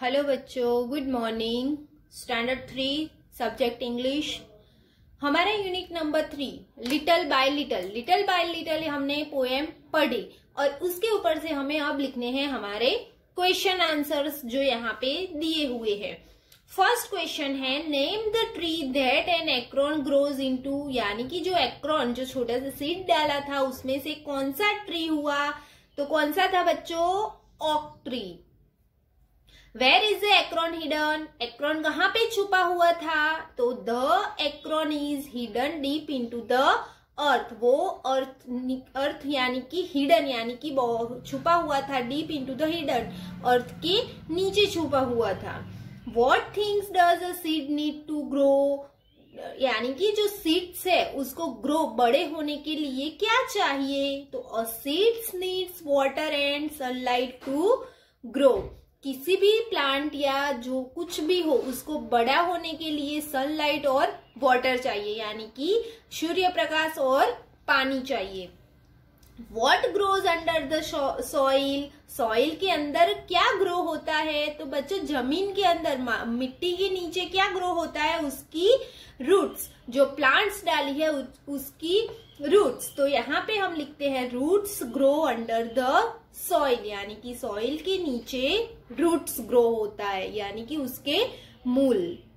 Hello बच्चों, good morning. Standard 3 subject English, हमारा unit number 3 little by little हमने poem पढ़ी और उसके ऊपर से हमें अब लिखने हैं हमारे क्वेश्चन आंसर्स जो यहाँ पे दिए हुए हैं। फर्स्ट क्वेश्चन है, name the tree that an acorn grows into, यानी कि जो एक्रोन जो छोटा सा सीड डाला था उसमें से कौन सा ट्री हुआ। तो कौन सा था बच्चों? Oak tree. Where is the acorn hidden, acorn कहाँ पे छुपा हुआ था? तो the acorn is hidden deep into the earth, वो अर्थ यानी कि हिडन यानी कि छुपा हुआ था, deep into the hidden, earth के नीचे छुपा हुआ था। What things does a seed need to grow, यानी कि जो सीड्स है उसको ग्रो बड़े होने के लिए क्या चाहिए? तो a seeds needs water and sunlight to grow। किसी भी प्लांट या जो कुछ भी हो उसको बड़ा होने के लिए सनलाइट और वाटर चाहिए, यानी कि सूर्य प्रकाश और पानी चाहिए। What grows under the soil, soil के अंदर क्या ग्रो होता है? तो बच्चों जमीन के अंदर, मिट्टी के नीचे क्या ग्रो होता है? उसकी रूट्स, जो प्लांट्स डाली है उसकी रूट्स। तो यहाँ पे हम लिखते हैं roots grow under the soil, यानी कि सॉइल के नीचे रूट्स ग्रो होता है, यानी कि उसके मूल।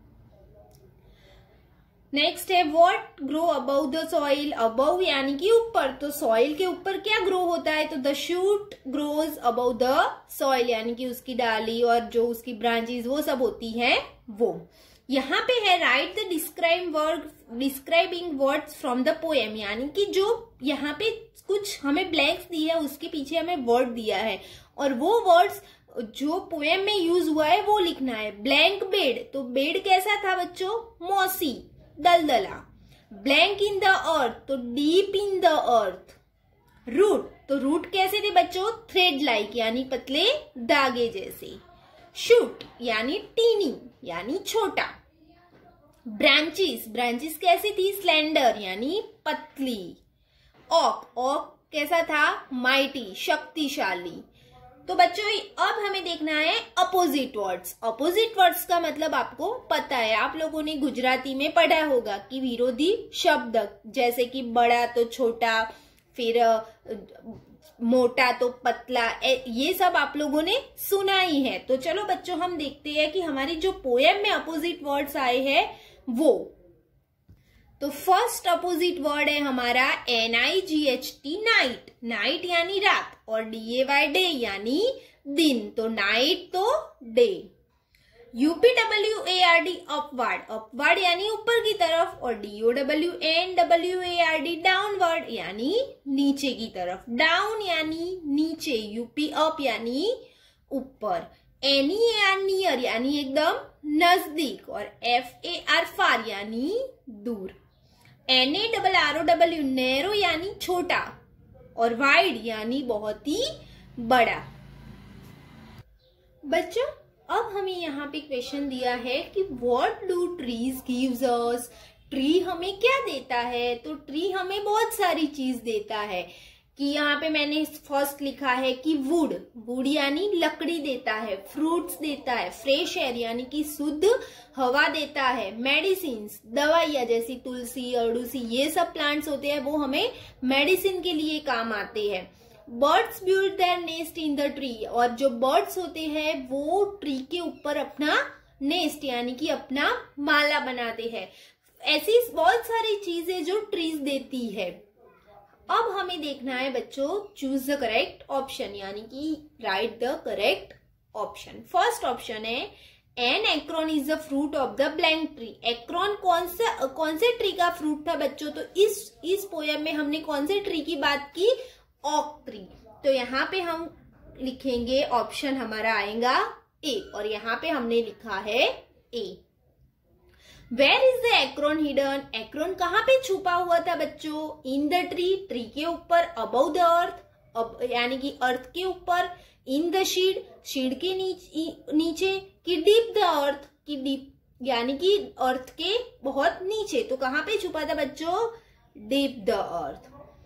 नेक्स्ट है, what grow above the soil, above यानी कि ऊपर, तो सॉइल के ऊपर क्या ग्रो होता है? तो the shoot grows above the soil, यानी कि उसकी डाली और जो उसकी ब्रांचेस वो सब होती हैं वो। यहाँ पे है write the describing words from the poem, यानी कि जो यहाँ पे कुछ हमें ब्लैंक्स दी है उसके पीछे हमें वर्ड दिया है और वो वर्ड्स जो पोएम में यूज हुआ है वो लिखना है। ब्लैंक बेड, तो बेड कैसा था बच्चों? मॉसी, दलदला। ब्लैंक इन द अर्थ, तो deep in the earth. Root, तो रूट कैसे थे बच्चों? थ्रेड लाइक, यानी पतले धागे जैसे। शूट यानी टीनी, यानी छोटा। ब्रांचेस, ब्रांचेस कैसी थी? स्लेंडर, यानी पतली। ऑक, ऑक कैसा था? माइटी, शक्तिशाली। तो बच्चों अब हमें देखना है अपोजिट वर्ड्स। अपोजिट वर्ड्स का मतलब आपको पता है, आप लोगों ने गुजराती में पढ़ा होगा कि विरोधी शब्द, जैसे कि बड़ा तो छोटा, फिर मोटा तो पतला, ये सब आप लोगों ने सुना ही है। तो चलो बच्चों हम देखते हैं कि हमारी जो पोएम में अपोजिट वर्ड्स आए हैं वो। तो फर्स्ट अपोजिट वर्ड है हमारा NIGHT, नाइट। नाइट यानी रात और DAY डे यानी दिन, तो नाइट तो डे। UPWARD अपवर्ड, अपवर्ड यानी ऊपर की तरफ, और DOWNWARD डाउनवर्ड यानी नीचे की तरफ। डाउन यानी नीचे, UP अप यानी ऊपर। NEAR नियर यानी एकदम नजदीक, और FAR फार यानी दूर। NARROW नैरो यानी छोटा, और वाइड यानी बहुत ही बड़ा। बच्चों अब हमें यहाँ पे क्वेश्चन दिया है कि what do trees gives us, tree हमें क्या देता है? तो ट्री हमें बहुत सारी चीज देता है। कि यहाँ पे मैंने फर्स्ट लिखा है कि वुड, वुड यानी लकड़ी देता है। फ्रूट्स देता है। फ्रेश एयर यानी कि शुद्ध हवा देता है। मेडिसिन्स, दवाइयाँ जैसी तुलसी, अड़ूसी, ये सब प्लांट्स होते हैं वो हमें मेडिसिन के लिए काम आते हैं। Birds build their nest in the tree, और जो बर्ड्स होते हैं वो ट्री के ऊपर अपना नेस्ट यानी कि अपना माला बनाते हैं। ऐसी बहुत सारी चीजें जो ट्रीज देती है। अब हमें देखना है बच्चों चूज द करेक्ट ऑप्शन, यानी कि write the correct option. First option है an acorn is the fruit of the blank tree. Acorn कौन से ट्री का फ्रूट था बच्चों? तो इस पोएम में हमने कौन से ट्री की बात की? Oak tree. तो यहाँ पे हम लिखेंगे, ऑप्शन हमारा आएगा ए, और यहाँ पे हमने लिखा है A. Where is the acorn hidden, acorn कहाँ पे छुपा हुआ था बच्चों? इन द ट्री, ट्री के ऊपर। अबव द अर्थ, यानी कि अर्थ के ऊपर। इन द शीड, शीड के नीचे। कि डीप द अर्थ, की डीप यानी कि अर्थ के बहुत नीचे। तो कहाँ पे छुपा था बच्चों? Deep the earth.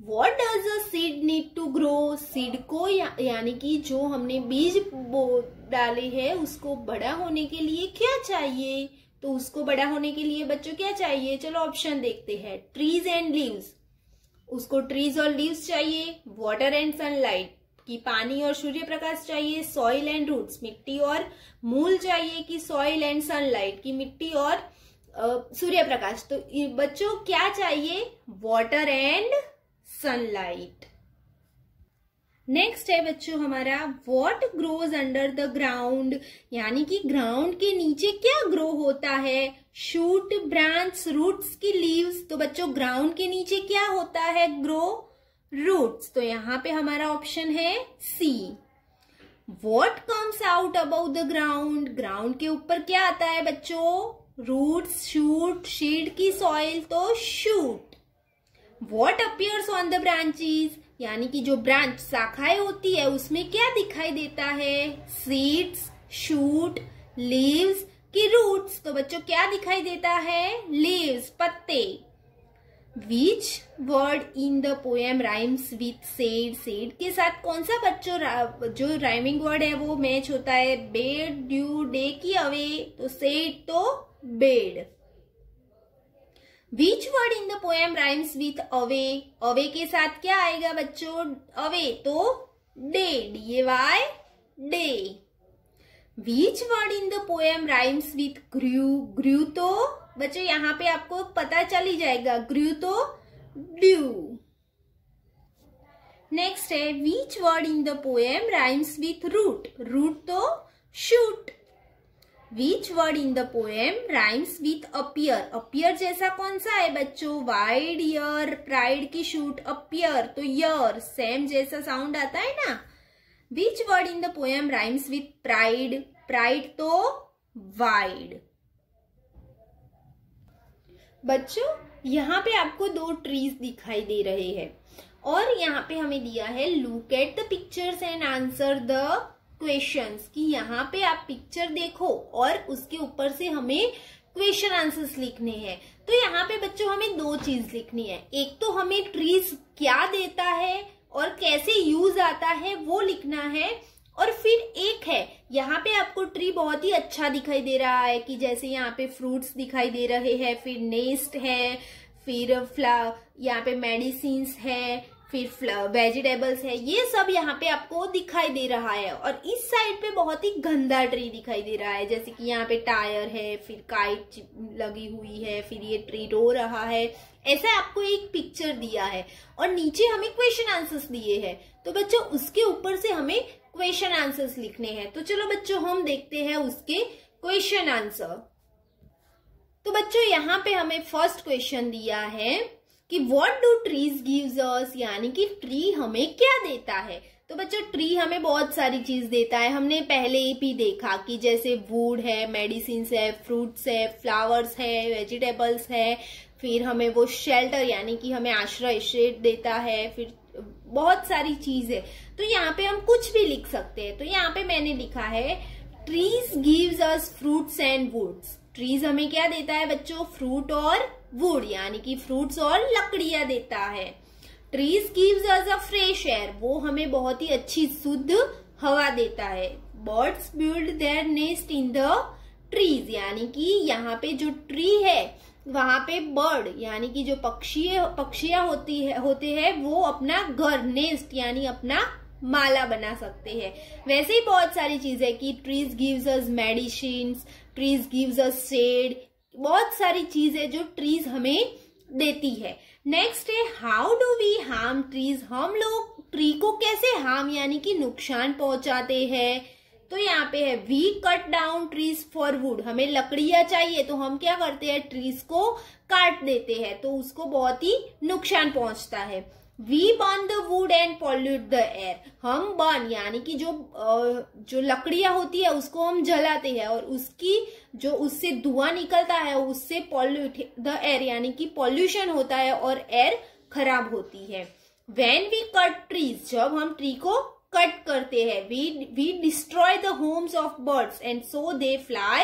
What does a seed need to grow? Seed को यानी कि जो हमने बीज डाले हैं उसको बड़ा होने के लिए क्या चाहिए? तो उसको बड़ा होने के लिए बच्चों क्या चाहिए? चलो ऑप्शन देखते हैं। ट्रीज एंड लीव्स, उसको ट्रीज और लीव्स चाहिए। वाटर एंड सनलाइट, कि पानी और सूर्य प्रकाश चाहिए। सॉइल एंड रूट्स, मिट्टी और मूल चाहिए। कि सॉइल एंड सनलाइट, की मिट्टी और सूर्य प्रकाश। तो बच्चों क्या चाहिए? Water and sunlight. नेक्स्ट है बच्चों हमारा what grows under the ground, यानी कि ग्राउंड के नीचे क्या ग्रो होता है? शूट, ब्रांच, रूट्स की लीव्स। तो बच्चों ग्राउंड के नीचे क्या होता है? Grow roots. तो यहाँ पे हमारा ऑप्शन है C. What comes out above the ground, ground के ऊपर क्या आता है बच्चों? रूट्स, शूट, सीड की सॉइल, तो shoot. What appears on the branches, यानी कि जो ब्रांच शाखाएं होती है उसमें क्या दिखाई देता है? सीड्स, शूट, लीव्स की रूट्स। तो बच्चों क्या दिखाई देता है? लीव्स, पत्ते। Which word in the poem rhymes with said? said के साथ कौन सा बच्चों जो राइमिंग वर्ड है वो मैच होता है? बेड, ड्यू, डे की अवे। तो said तो bed. Which word in the poem rhymes with away? away के साथ क्या आएगा बच्चों? away तो day, D-A-Y, day। Which word in the poem rhymes with grew? grew तो बच्चों यहाँ पे आपको पता चल ही जाएगा, grew तो dew। नेक्स्ट है which word in the poem rhymes with root? root तो shoot। Which word in the poem rhymes with appear? appear जैसा कौन सा है बच्चों? wide ear, pride की shoot, appear तो year, same जैसा साउंड आता है ना। Which word in the poem rhymes with pride? pride तो wide। बच्चों यहाँ पे आपको दो ट्रीज दिखाई दे रहे हैं और यहाँ पे हमें दिया है look at the pictures and answer the questions, कि यहाँ पे आप पिक्चर देखो और उसके ऊपर से हमें क्वेश्चन आंसर्स लिखने हैं। तो यहाँ पे बच्चों हमें दो चीज लिखनी है। एक तो हमें ट्रीज क्या देता है और कैसे यूज आता है वो लिखना है, और फिर एक है यहाँ पे आपको ट्री बहुत ही अच्छा दिखाई दे रहा है कि जैसे यहाँ पे फ्रूट्स दिखाई दे रहे हैं, फिर नेस्ट है, फिर यहाँ पे मेडिसिन्स है, फिर वेजिटेबल्स है, ये सब यहाँ पे आपको दिखाई दे रहा है। और इस साइड पे बहुत ही गंदा ट्री दिखाई दे रहा है, जैसे कि यहाँ पे टायर है, फिर काइट लगी हुई है, फिर ये ट्री रो रहा है। ऐसा आपको एक पिक्चर दिया है और नीचे हमें क्वेश्चन आंसर्स दिए हैं। तो बच्चों उसके ऊपर से हमें क्वेश्चन आंसर्स लिखने हैं। तो चलो बच्चों हम देखते हैं उसके क्वेश्चन आंसर। तो बच्चों यहाँ पे हमें फर्स्ट क्वेश्चन दिया है कि what do trees gives us, यानी कि ट्री हमें क्या देता है। तो बच्चों ट्री हमें बहुत सारी चीज देता है। हमने पहले भी देखा कि जैसे वुड है, मेडिसिन है, फ्रूट्स है, फ्लावर्स है, वेजिटेबल्स है, फिर हमें वो शेल्टर यानी कि हमें आश्रय, शेड देता है, फिर बहुत सारी चीज है। तो यहाँ पे हम कुछ भी लिख सकते हैं। तो यहाँ पे मैंने लिखा है trees gives us fruits and woods. Trees हमें क्या देता है बच्चों? फ्रूट और वुड, यानी कि फ्रूट्स और लकड़ियां देता है। Trees gives us a fresh air, वो हमें बहुत ही अच्छी शुद्ध हवा देता है। Birds build their nest in the trees, यानी कि यहाँ पे जो ट्री है वहां पे बर्ड यानी कि जो पक्षियां होते हैं वो अपना घर, नेस्ट यानी अपना माला बना सकते हैं। वैसे ही बहुत सारी चीजें कि trees gives us medicines, trees gives us shade, बहुत सारी चीजें जो ट्रीज हमें देती है। नेक्स्ट है how do we harm trees, हम लोग ट्री को कैसे हार्म यानी कि नुकसान पहुंचाते हैं। तो यहाँ पे है we cut down trees for wood, हमें लकड़ियां चाहिए तो हम क्या करते हैं? ट्रीज को काट देते हैं, तो उसको बहुत ही नुकसान पहुंचता है। We burn the wood and pollute the air, हम बर्न यानी कि जो लकड़ियां होती है उसको हम जलाते हैं और उसकी जो उससे धुआं निकलता है उससे पॉल्यूट द एयर यानी कि पॉल्यूशन होता है और एयर खराब होती है। व्हेन वी कट ट्रीज, जब हम ट्री को कट करते हैं, we destroy the homes of birds and so they fly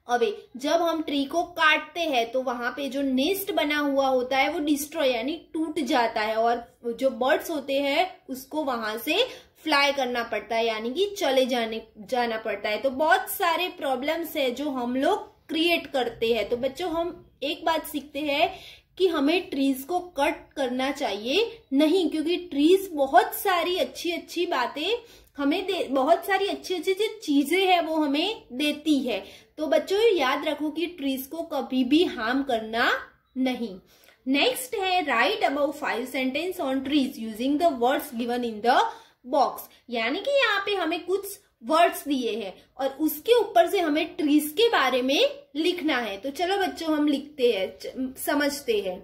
away. जब हम ट्री को काटते हैं तो वहां पे जो नेस्ट बना हुआ होता है वो डिस्ट्रॉय यानी टूट जाता है और जो बर्ड्स होते हैं उसको वहां से फ्लाई करना पड़ता है यानी कि चले जाना पड़ता है। तो बहुत सारे प्रॉब्लम्स है जो हम लोग क्रिएट करते हैं। तो बच्चों हम एक बात सीखते हैं कि हमें ट्रीज को कट करना चाहिए नहीं, क्योंकि ट्रीज बहुत सारी अच्छी बातें हमें बहुत सारी अच्छी जो चीजें हैं वो हमें देती है। तो बच्चों याद रखो कि ट्रीज को कभी भी हार्म करना नहीं। नेक्स्ट है write about 5 sentence on trees using the words given in the box. यानी कि यहाँ पे हमें कुछ वर्ड्स दिए हैं और उसके ऊपर से हमें ट्रीज के बारे में लिखना है। तो चलो बच्चों हम लिखते हैं, समझते हैं।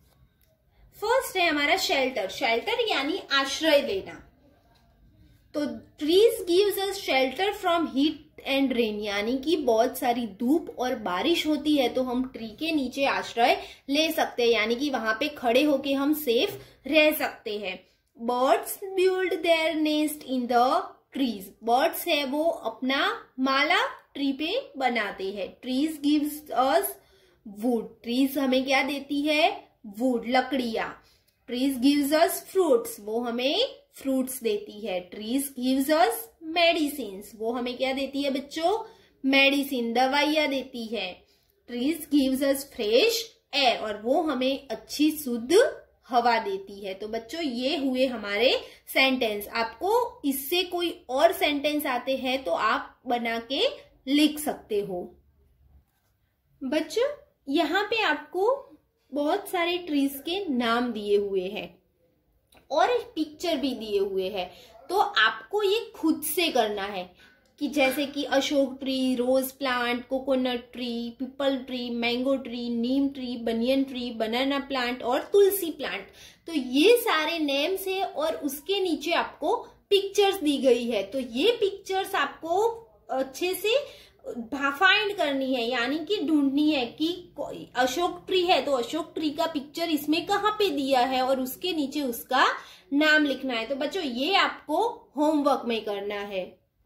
फर्स्ट है हमारा शेल्टर। शेल्टर यानी आश्रय लेना। तो trees gives us shelter from heat and rain, यानी कि बहुत सारी धूप और बारिश होती है तो हम ट्री के नीचे आश्रय ले सकते हैं, यानी कि वहां पे खड़े होके हम सेफ रह सकते हैं। Birds build their nest in the trees. Birds है वो अपना माला ट्री पे बनाते हैं। Trees gives us wood. Trees हमें क्या देती है? वुड, लकड़ियां। Trees gives us fruits. वो हमें फ्रूट्स देती है। Trees gives us medicine. वो हमें क्या देती है बच्चों? मेडिसिन, दवाइयां देती है। Trees gives us fresh air. और वो हमें अच्छी शुद्ध हवा देती है। तो बच्चों ये हुए हमारे सेंटेंस। आपको इससे कोई और सेंटेंस आते हैं तो आप बना के लिख सकते हो। बच्चों यहाँ पे आपको बहुत सारे ट्रीज के नाम दिए हुए हैं और एक पिक्चर भी दिए हुए हैं। तो आपको ये खुद से करना है कि जैसे कि Ashoka tree, rose plant, coconut tree, peepal tree, mango tree, neem tree, banyan tree, banana plant और तुलसी प्लांट। तो ये सारे नेम्स है और उसके नीचे आपको पिक्चर्स दी गई है। तो ये पिक्चर्स आपको अच्छे से फाइंड करनी है, यानी कि ढूंढनी है कि अशोक ट्री है तो अशोक ट्री का पिक्चर इसमें कहाँ पे दिया है और उसके नीचे उसका नाम लिखना है। तो बच्चों ये आपको होमवर्क में करना है।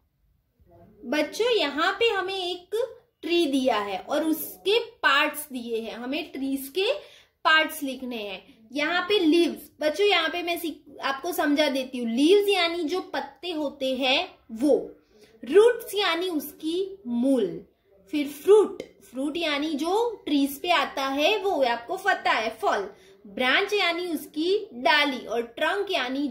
बच्चों यहाँ पे हमें एक ट्री दिया है और उसके पार्ट्स दिए हैं। हमें ट्रीज के पार्ट्स लिखने हैं। यहाँ पे लीव्स। बच्चों यहाँ पे मैं आपको समझा देती हूँ। लीव्स यानी जो पत्ते होते हैं वो। रूट्स यानी उसकी मूल। फिर फ्रूट। फ्रूट यानी जो ट्रीज पे आता है वो, आपको पता है, फल। ब्रांच यानी उसकी डाली और ट्रंक यानी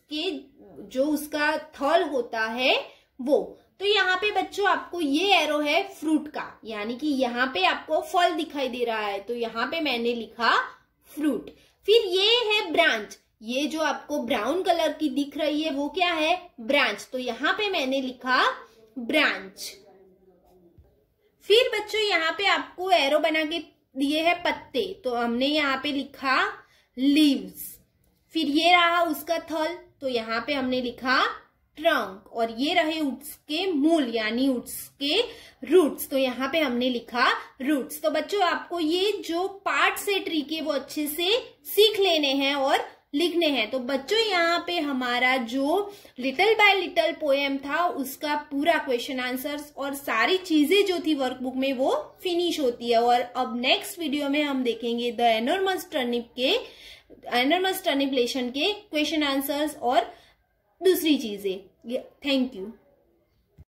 जो उसका थल होता है वो। तो यहाँ पे बच्चों आपको ये एरो है फ्रूट का, यानी कि यहाँ पे आपको फल दिखाई दे रहा है तो यहाँ पे मैंने लिखा फ्रूट। फिर ये है ब्रांच। ये जो आपको ब्राउन कलर की दिख रही है वो क्या है? ब्रांच। तो यहाँ पे मैंने लिखा ब्रांच। फिर बच्चों यहाँ पे आपको एरो बना के दिए हैं पत्ते, तो हमने यहाँ पे लिखा लीव्स। फिर ये रहा उसका थल, तो यहाँ पे हमने लिखा ट्रंक। और ये रहे उसके मूल यानी उसके रूट्स, तो यहाँ पे हमने लिखा रूट्स। तो बच्चों आपको ये जो पार्ट्स है ट्री के वो अच्छे से सीख लेने हैं और लिखने हैं। तो बच्चों यहाँ पे हमारा जो लिटिल बाय लिटिल पोएम था उसका पूरा क्वेश्चन आंसर्स और सारी चीजें जो थी वर्कबुक में वो फिनिश होती है। और अब नेक्स्ट वीडियो में हम देखेंगे द एनॉर्मस टर्निप लेसन के क्वेश्चन आंसर्स और दूसरी चीजें। Thank you.